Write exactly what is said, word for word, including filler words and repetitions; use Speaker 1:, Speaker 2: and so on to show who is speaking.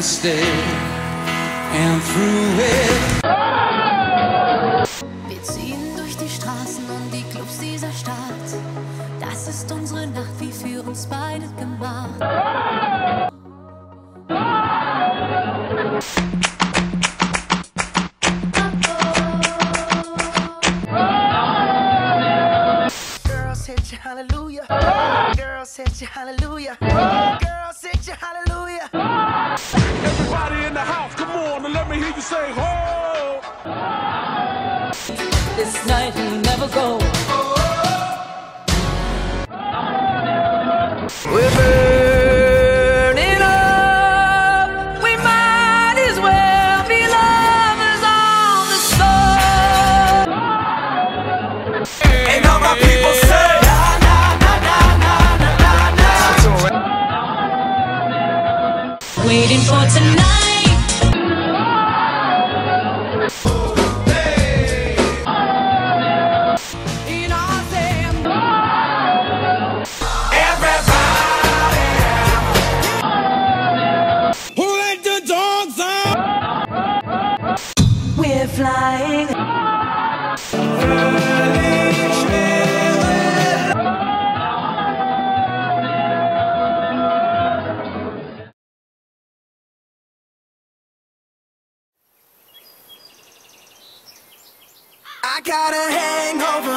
Speaker 1: stay. And through it.
Speaker 2: Wir ziehen durch die Straßen und die Clubs dieser Stadt. Das ist unsere Nacht, wie für uns beide gemacht.
Speaker 3: Girls hit you hallelujah. Girls hit you hallelujah. Girls hit you hallelujah.
Speaker 4: Everybody in the house, come on and let me hear you say ho.
Speaker 5: This night will never go. We're burning up. We might as well be lovers on the sun.
Speaker 4: And all my people say na na na na na na na.
Speaker 2: Waiting for tonight.
Speaker 5: We're flying.
Speaker 3: I got a hangover.